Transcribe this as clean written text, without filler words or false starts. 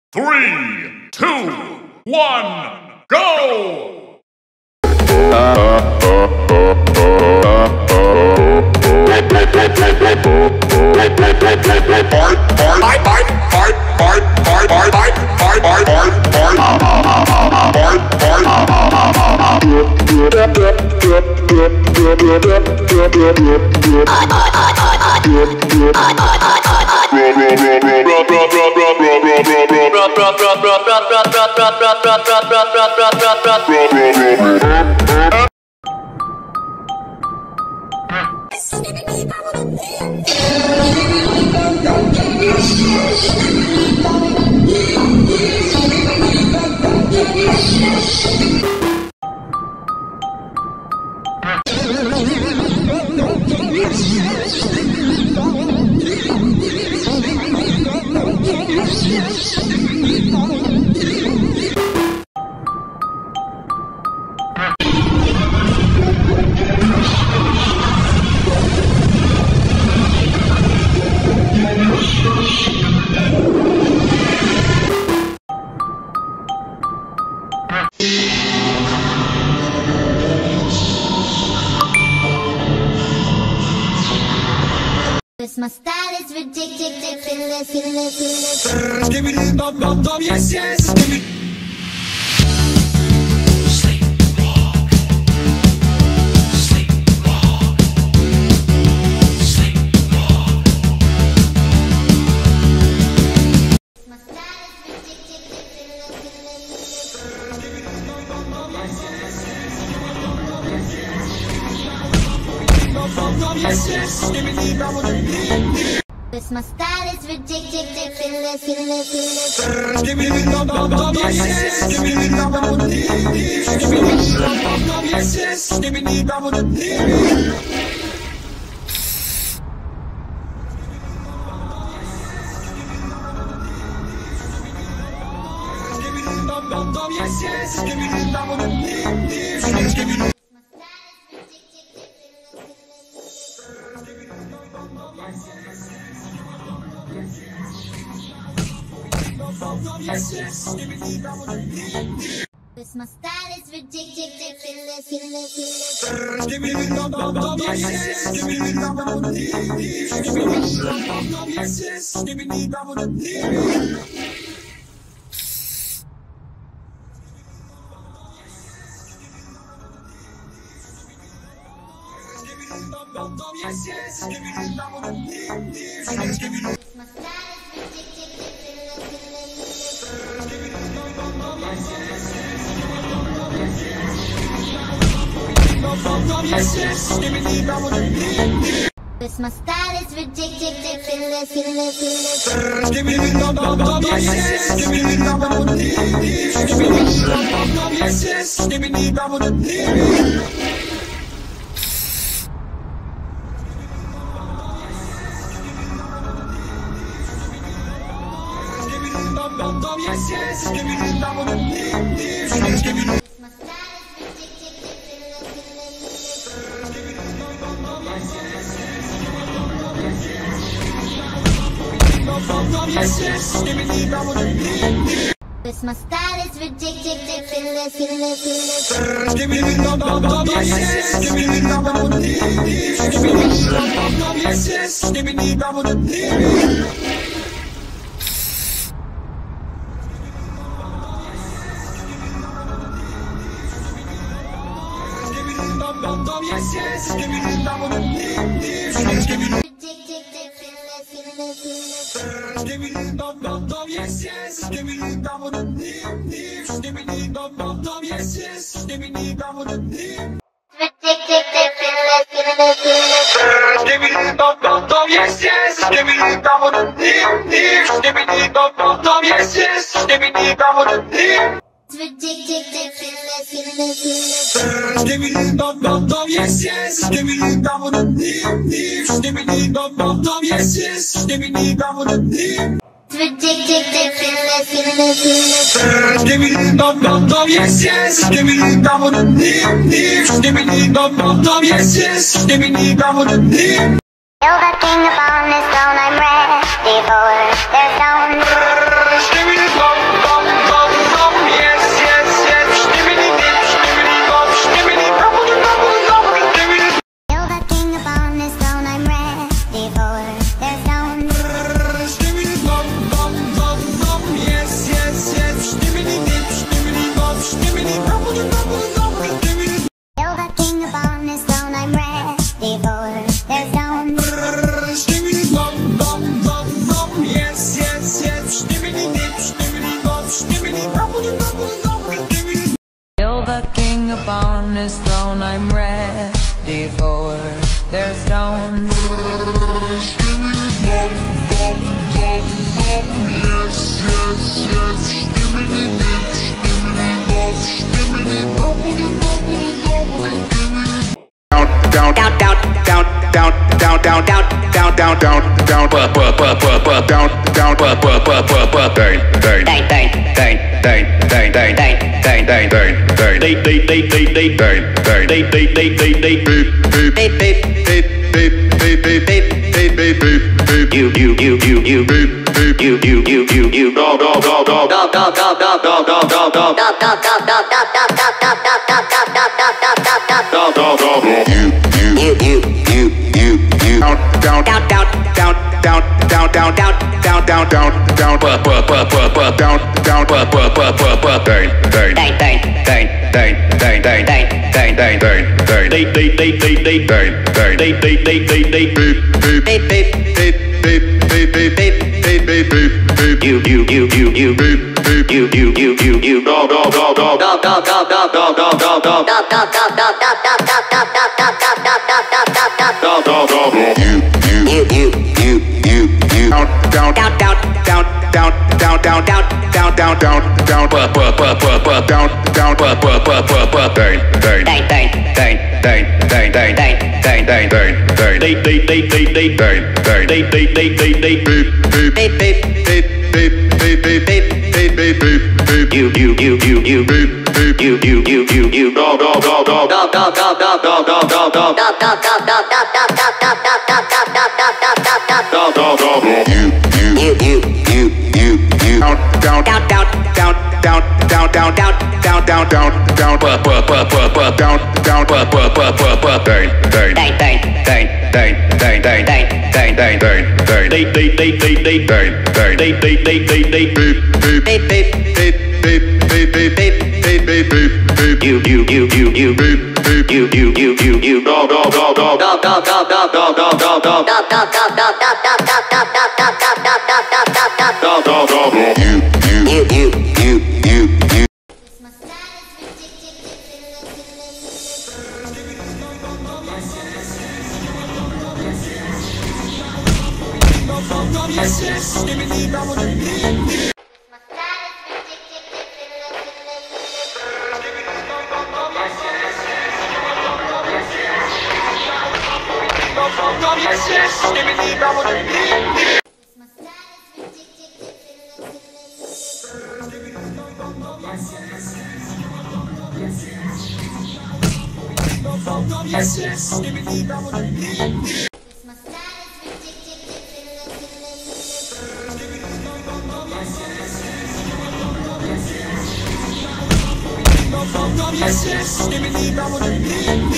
3, 2, 1, go! My style is ridiculous. Skibidi dum dum dum, yes yes. Sleepwalk, sleepwalk, sleepwalk. My style is ridiculous. Skibidi dum dum dum, yes yes. Dum dum dum, yes yes. Skibidi dum dum. My style is ridiculous. Skibidi dum dum dum, yes yes. Skibidi dum dum dum, skibidi dum dum dum, yes yes. Skibidi dum dum dum. Yes, yes, give me the double the give me the yes, yes, give me the double my style is ridiculous. Give me the double yes, yes, give me the double yes, yes, give me the double yes, yes, give me the double give me the My style is yes, yes, give me the double My style is ridiculous. Give me the double yes, yes, give me the double give me the yes, yes, give me the double yes, yes, give me the double give me the My style is yes, yes, give me the double My style is ridiculous. Give me the double yes, yes, give me the double give me the yes, yes, give me the double yes, yes, give me the double give me the Give me the double yes, yes, give me the double give me the double yes, yes, give me the double Give me the double yes, yes, give me the double give me the double yes, yes, give me the double Give me the double yes, yes, give me the double give me the double yes, yes, give me the double Give me the double yes, yes, give me the double give me the double yes, yes, give me the double You're the king upon this throne, I'm ready for their stone. Give me the double Kill the king upon his throne, I'm ready for their stones. Skibidi